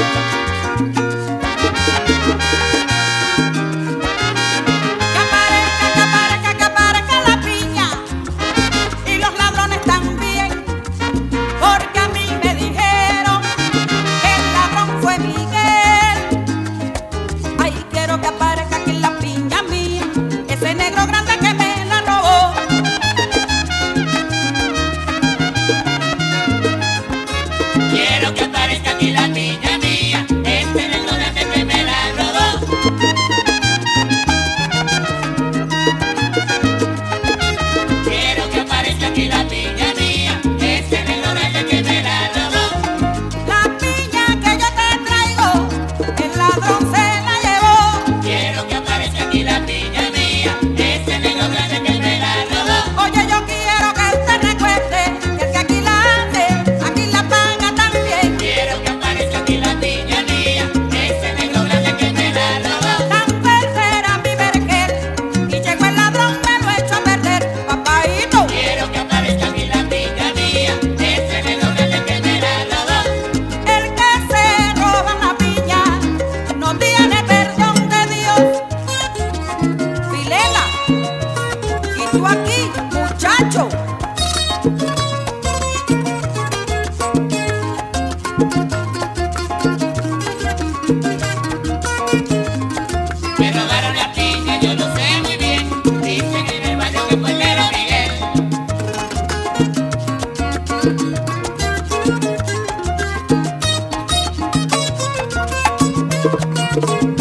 Que aparezca la piña y los ladrones también, porque a mí me dijeron que el ladrón fue Miguel. Ay, quiero que aparezca aquí la piña mía, ese negro grande que me la robó. Quiero que aparezca aquí la piña mía, ese negro grande que me la robó. Quiero que aparezca aquí la piña mía, ese negro grande que me la robó. La piña que yo te traigo, el ladrón se la llevó. Quiero que aparezca aquí la piña mía, ese negro grande que me la robó. Oye, yo quiero que usted recuerde que el que aquí la hace, aquí la paga también. Quiero que aparezca aquí la piña mía, ese negro grande que me la robó. Tan tercera mi vergel, y llegó el ladrón, me lo echó a perder, papaíto. Quiero que aparezca aquí la piña mía, ese negro grande que me la robó. El que se roba la piña no tiene perdón de Dios. Filela, y tú aquí, muchacho. Me robaron la piña, yo lo sé muy bien. Dicen en el barrio que fue el negro Miguel.